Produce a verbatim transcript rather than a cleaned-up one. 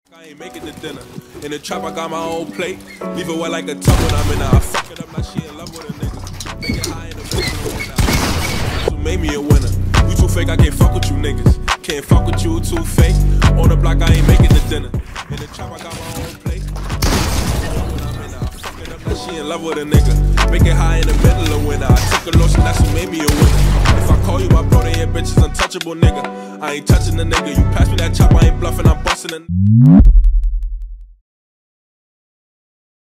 I ain't make it to dinner. In the trap, I got my own plate. Leave it wet like a tub when I'm in her. I fuck it up, now she in love with a nigga. Make it high in the middle when I. That's what made me a winner. You too fake, I can't fuck with you niggas. Can't fuck with you, too fake. On the block, I ain't make it to dinner. In the trap, I got my own plate. When I'm in her, I fuck it up, now she in love with a nigga. Make it high in the middle of winter. I took a lotion, that's what made me a winner. If I call you my brother, your bitch is untouchable, nigga. I ain't touching the nigga. You pass me that chop, I ain't bluffing, I'm busting a